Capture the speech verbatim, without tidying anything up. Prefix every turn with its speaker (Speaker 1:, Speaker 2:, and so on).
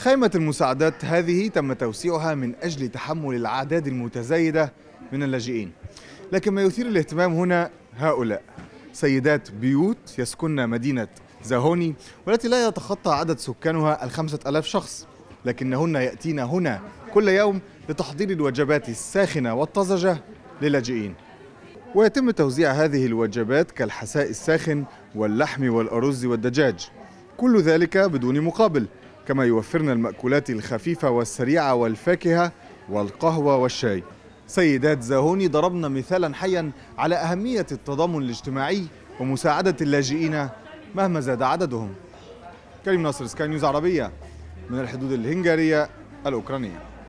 Speaker 1: خيمة المساعدات هذه تم توسيعها من أجل تحمل الأعداد المتزايدة من اللاجئين، لكن ما يثير الاهتمام هنا هؤلاء سيدات بيوت يسكن مدينة زاهوني والتي لا يتخطى عدد سكانها الخمسة ألاف شخص، لكنهن يأتين هنا كل يوم لتحضير الوجبات الساخنة والطازجة للاجئين. ويتم توزيع هذه الوجبات كالحساء الساخن واللحم والأرز والدجاج، كل ذلك بدون مقابل، كما يوفرن المأكولات الخفيفة والسريعة والفاكهة والقهوة والشاي. سيدات زاهوني ضربن مثالا حيا على أهمية التضامن الاجتماعي ومساعدة اللاجئين مهما زاد عددهم. كريم ناصر، سكاي نيوز عربية من الحدود الهنغارية الأوكرانية.